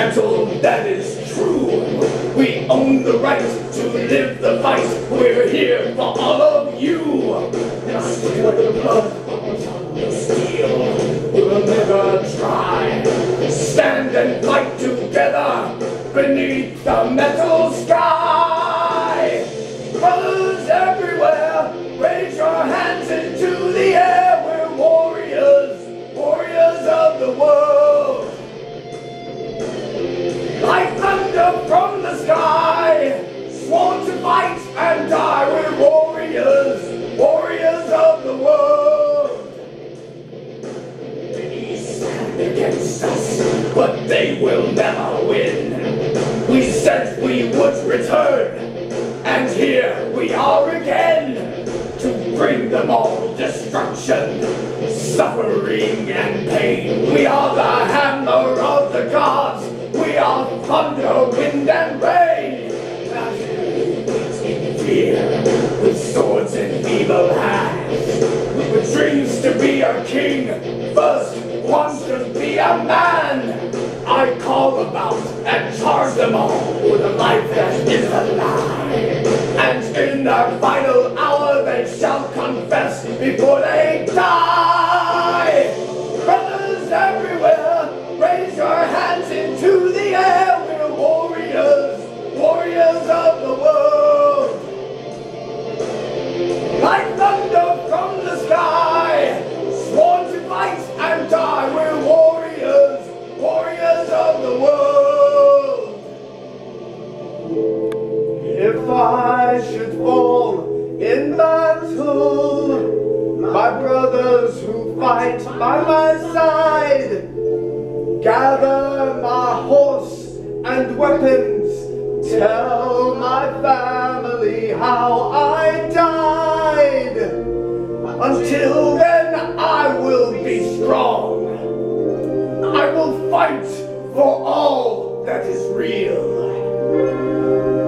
metal that is true. We own the right to live the fight. We're here for all of you. Not for the blood of steel. We'll never try. Stand and fight together beneath the metal sky. Brothers everywhere, raise your hands into the air. We're warriors, warriors of the world. Like thunder from the sky, sworn to fight and die. We're warriors, warriors of the world. They stand against us, but they will never win. We said we would return, and here we are again, to bring them all destruction, suffering and pain. We are the hammer of the gods. We are thunder, wind, and rain. In fear, with swords and evil hands, with dreams to be a king, first wants to be a man. I call about and charge them all with a life that is a lie. And in their final hour they shall confess before they die. Brothers everywhere, raise your hands into the air. We're warriors, warriors of the world. Like thunder from the sky, sworn to fight and die. We're warriors, warriors of the world. If I should fall in battle, my brothers who fight by my side, gather my horse and weapons, tell my family how I died. Until then I will be strong. I will fight for all that is real.